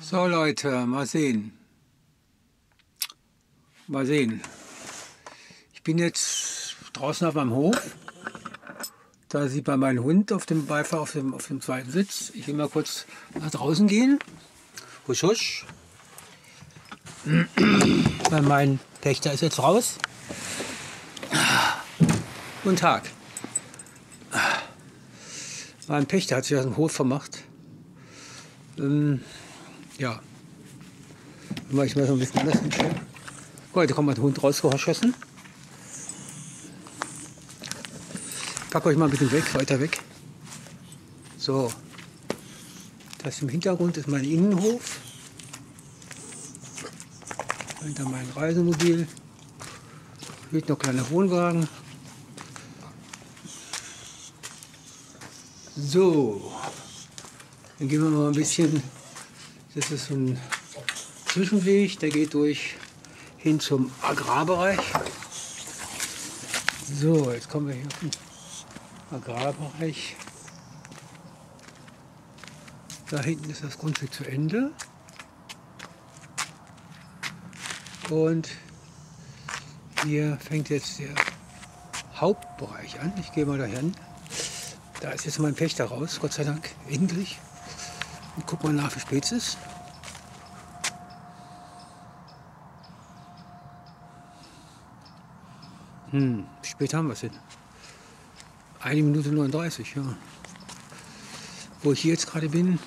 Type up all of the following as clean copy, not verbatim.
So Leute, mal sehen. Mal sehen. Ich bin jetzt draußen auf meinem Hof. Da sieht man meinen Hund auf dem Beifahrer auf dem zweiten Sitz. Ich will mal kurz nach draußen gehen. Husch, husch. Weil mein Pächter ist jetzt raus. Guten Tag. Mein Pächter hat sich aus dem Hof vermacht. Ja. Mal ich mal so ein bisschen anders hinstellen. Heute kommt mein Hund rausgeschossen. Ich packe euch mal ein bisschen weg, weiter weg. So. Das im Hintergrund ist mein Innenhof. Hinter mein Reisemobil. Hier noch kleiner Wohnwagen. So. Dann gehen wir mal ein bisschen. Das ist so ein Zwischenweg, der geht hin zum Agrarbereich. So, jetzt kommen wir hier auf den Agrarbereich. Da hinten ist das Grundstück zu Ende. Und hier fängt jetzt der Hauptbereich an. Ich gehe mal dahin. Da ist jetzt mein Pächter raus, Gott sei Dank, endlich. Und guck mal nach, wie spät es ist. Wie spät haben wir es denn? 1 Minute 39, ja. Wo ich hier jetzt gerade bin,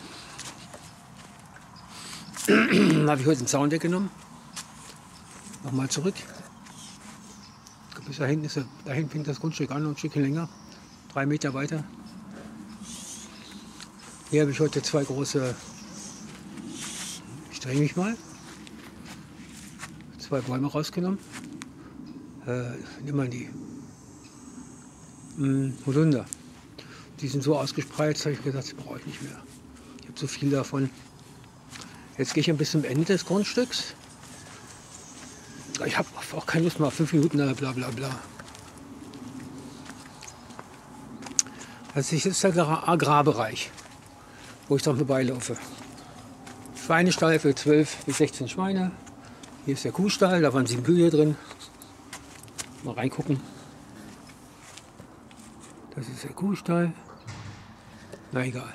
habe ich heute den Zaun weggenommen. Nochmal zurück. Bis da hinten fängt das Grundstück an und ein Stückchen länger. 3 Meter weiter. Hier habe ich heute 2 große, ich drehe mich mal, 2 Bäume rausgenommen. Nimm mal die Holunder. Die sind so ausgespreizt, habe ich gesagt, das brauche ich nicht mehr. Ich habe so viel davon. Jetzt gehe ich ein bisschen zum Ende des Grundstücks. Ich habe auch keine Lust mehr, 5 Minuten, bla bla bla. Das ist der Agrarbereich, wo ich dran vorbeilaufe. Schweinestall für 12 bis 16 Schweine. Hier ist der Kuhstall, da waren 7 Kühe drin. Mal reingucken. Das ist der Kuhstall. Na egal.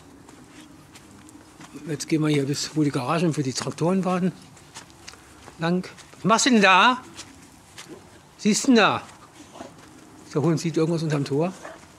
Jetzt gehen wir hier bis wo die Garagen für die Traktoren warten. Lang. Was machst du denn da? Siehst du denn da? Der Hund sieht irgendwas unterm Tor.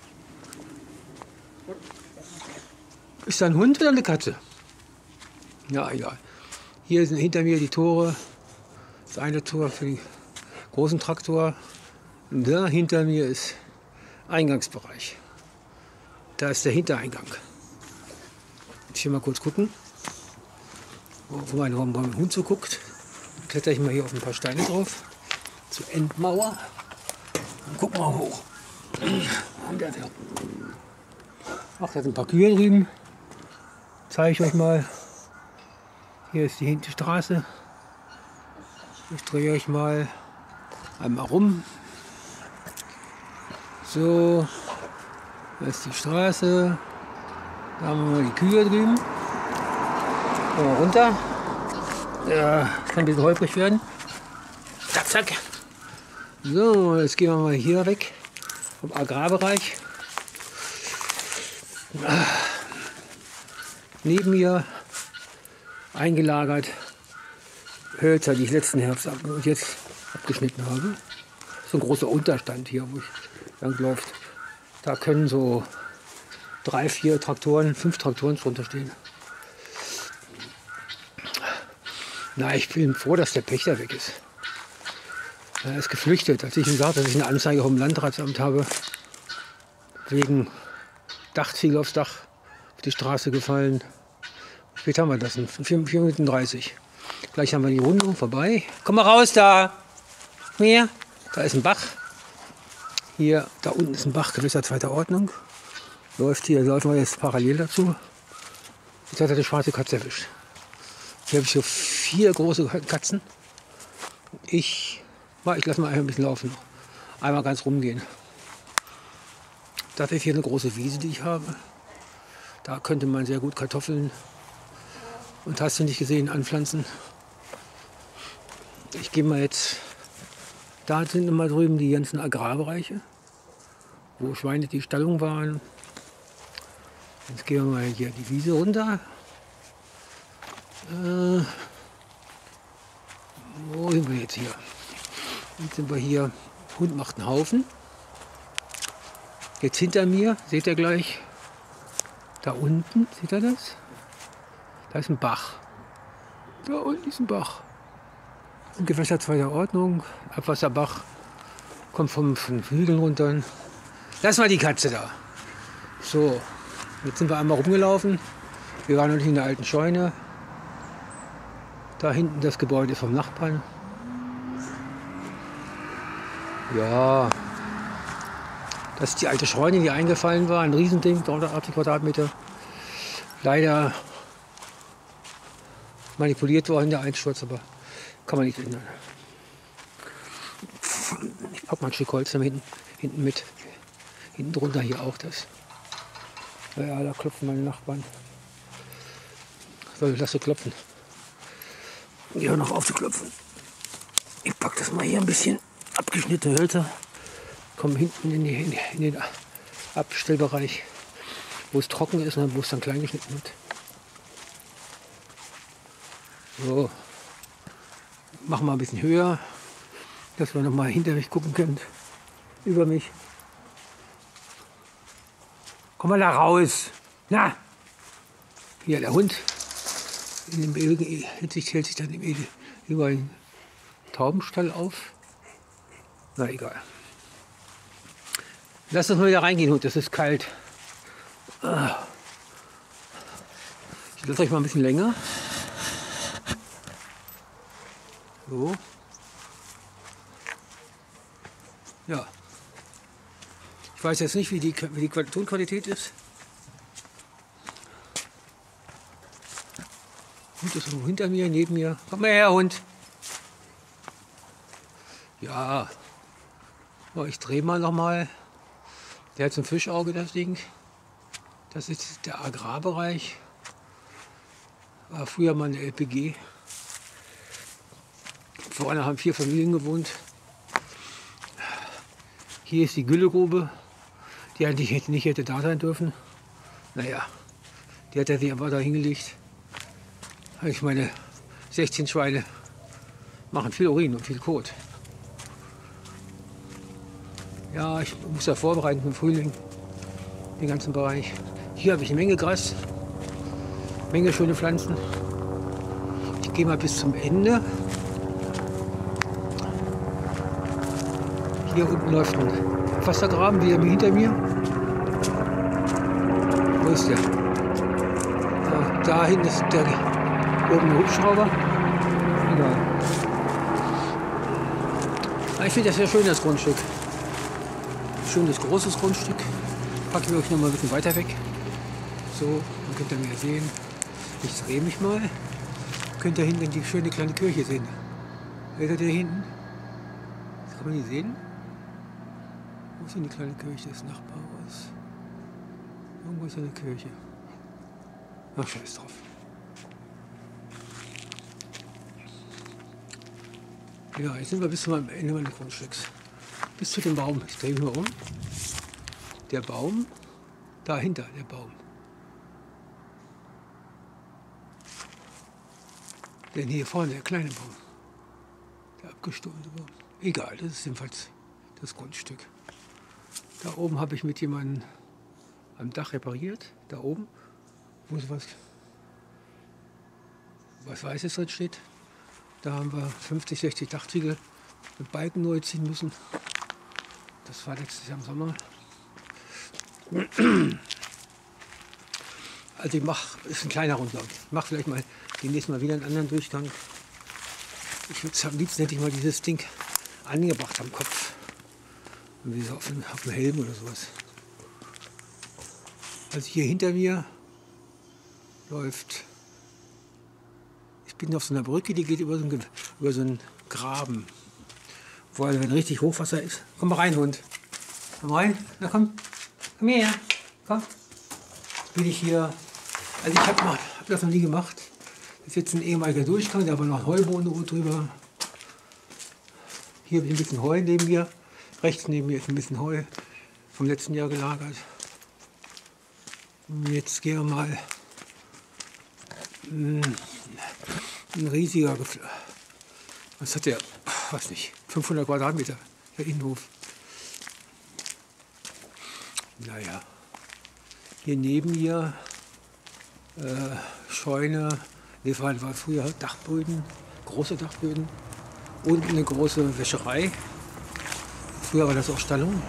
Ist da ein Hund oder eine Katze? Ja, egal. Hier sind hinter mir die Tore. Das eine Tor für den großen Traktor. Und da hinter mir ist Eingangsbereich. Da ist der Hintereingang. Jetzt hier mal kurz gucken, wo mein Hund so guckt. Dann kletter ich mal hier auf ein paar Steine drauf. Zur Endmauer. Dann gucken wir hoch. Ach, da sind ein paar Kühe drüben. Zeige ich euch mal. Hier ist die Hinterstraße. Ich drehe euch mal einmal rum. So, da ist die Straße. Da haben wir mal die Kühe drüben. Gehen wir runter. Ja, das kann ein bisschen holprig werden. Zack, zack. So, jetzt gehen wir mal hier weg vom Agrarbereich. Neben mir eingelagert Hölzer, die ich letzten Herbst und jetzt abgeschnitten habe. So ein großer Unterstand hier, wo ich lang läuft. Da können so 3, 4 Traktoren, 5 Traktoren drunter stehen. Na, ich bin froh, dass der Pächter weg ist. Er ist geflüchtet, als ich ihm sagte, dass ich eine Anzeige vom Landratsamt habe, wegen Dachziegel aufs Dach auf die Straße gefallen. Wie spät haben wir das? 4 Minuten 30. Gleich haben wir die Runde vorbei. Komm mal raus da! Hier, da ist ein Bach. Hier, da unten ist ein Bach gewisser 2. Ordnung. Läuft wir jetzt parallel dazu. Jetzt hat er die schwarze Katze erwischt. Hier habe ich so 4 große Katzen. Ich lasse mal ein bisschen laufen. Einmal ganz rumgehen. Das ist hier eine große Wiese, die ich habe. Da könnte man sehr gut Kartoffeln und hast du nicht gesehen, anpflanzen. Ich gehe mal jetzt, da sind immer drüben die ganzen Agrarbereiche, wo Schweine die Stallung waren. Jetzt gehen wir mal hier die Wiese runter. Wo sind wir jetzt hier? Jetzt sind wir hier, Hund macht einen Haufen. Jetzt hinter mir, seht ihr gleich, da unten, seht ihr das? Da ist ein Bach. Da unten ist ein Bach. Ein Gewässer zweiter Ordnung, Abwasserbach, kommt vom Hügeln runter. Lass mal die Katze da. So, jetzt sind wir einmal rumgelaufen. Wir waren noch nicht in der alten Scheune. Da hinten das Gebäude vom Nachbarn. Ja, das ist die alte Scheune, die eingefallen war. Ein Riesending, 380 Quadratmeter. Leider manipuliert worden, der Einsturz, aber kann man nicht ändern. Ich packe mal ein Stück Holz da hinten mit. Hinten drunter hier auch das. Ja, da klopfen meine Nachbarn. So, lass sie klopfen. Ich höre noch auf zu klopfen. Ich packe das mal hier ein bisschen. Abgeschnittene Hölzer. Kommen hinten in den Abstellbereich, wo es trocken ist und wo es dann klein geschnitten wird. So. Machen wir ein bisschen höher, dass wir noch mal hinter mich gucken können. Über mich. Komm mal da raus. Na! Hier der Hund. In dem hält sich dann über den Taubenstall auf. Na egal. Lass uns mal wieder reingehen, Hund. Das ist kalt. Ich lasse euch mal ein bisschen länger. So. Ja. Ich weiß jetzt nicht, wie die Tonqualität ist. Hund ist irgendwo hinter mir, neben mir. Komm mal her, Hund. Ja. Oh, ich drehe mal noch mal. Der hat so ein Fischauge, das Ding. Das ist der Agrarbereich. War früher mal eine LPG. Vorne haben 4 Familien gewohnt. Hier ist die Güllegrube, die eigentlich nicht hätte da sein dürfen. Naja, die hat er sich aber da hingelegt. Ich meine, 16 Schweine machen viel Urin und viel Kot. Ja, ich muss ja vorbereiten im Frühling, den ganzen Bereich. Hier habe ich eine Menge Gras, Menge schöne Pflanzen. Ich gehe mal bis zum Ende. Hier unten läuft ein Wassergraben, wie hinter mir. Wo ist der? Da hinten ist der oben ein Hubschrauber. Egal. Ich finde das sehr schön, das Grundstück. Schönes großes Grundstück. Packe ich euch noch mal ein bisschen weiter weg. So, dann könnt ihr mehr sehen. Ich drehe mich mal. Könnt ihr hinten die schöne kleine Kirche sehen. Seht ihr da hinten? Das kann man nicht sehen. Wo ist denn die kleine Kirche des Nachbarhauses? Irgendwo ist eine Kirche. Ach, scheiß drauf. Ja, jetzt sind wir bis zum Ende meines Grundstücks. Bis zu dem Baum. Ich drehe mich mal um. Der Baum, dahinter der Baum. Denn hier vorne der kleine Baum. Der abgestoßene Baum. Egal, das ist jedenfalls das Grundstück. Da oben habe ich mit jemandem am Dach repariert. Da oben, wo es was Weißes drin steht. Da haben wir 50, 60 Dachziegel mit Balken neu ziehen müssen. Das war letztes Jahr im Sommer. Also ist ein kleiner Rundgang. Ich mache vielleicht mal demnächst mal wieder einen anderen Durchgang. Ich würde am liebsten hätte ich mal dieses Ding angebracht am Kopf. Wie so auf dem Helm oder sowas. Also hier hinter mir läuft. Ich bin auf so einer Brücke, die geht über so einen Graben. Wo also wenn richtig Hochwasser ist. Komm mal rein, Hund. Komm rein. Na komm. Komm her. Komm. Jetzt bin ich hier. Also ich hab das noch nie gemacht. ist jetzt ein ehemaliger Durchgang, da war noch Heubohnen drüber. Hier ein bisschen Heu neben mir. Rechts neben mir ist ein bisschen Heu vom letzten Jahr gelagert. Jetzt gehen wir mal ein riesiger, was hat der, weiß nicht, 500 Quadratmeter, der Innenhof. Naja, hier neben mir Scheune, das war früher Dachböden, große Dachböden. Unten eine große Wäscherei. Früher war das auch Stallung.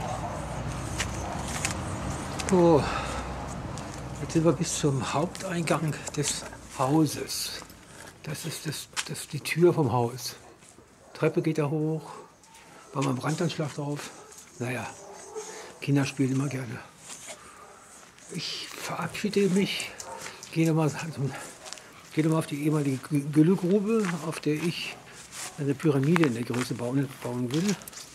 Oh, jetzt sind wir bis zum Haupteingang des Hauses. Das ist die Tür vom Haus. Treppe geht da hoch. War mal ein Brandanschlag drauf. Naja, Kinder spielen immer gerne. Ich verabschiede mich. Gehe nochmal auf die ehemalige Güllegrube, auf der ich eine Pyramide in der Größe bauen will.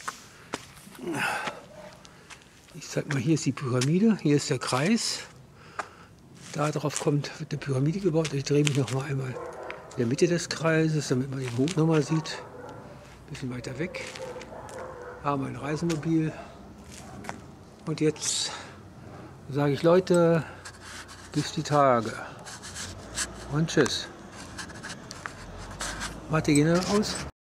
Ich sag mal, hier ist die Pyramide, hier ist der Kreis. Darauf wird eine Pyramide gebaut. Ich drehe mich noch mal einmal in der Mitte des Kreises, damit man den Mond noch mal sieht. Ein bisschen weiter weg. Haben wir ein Reisemobil. Und jetzt sage ich, Leute, bis die Tage. Und tschüss. Warte, gehen wir aus.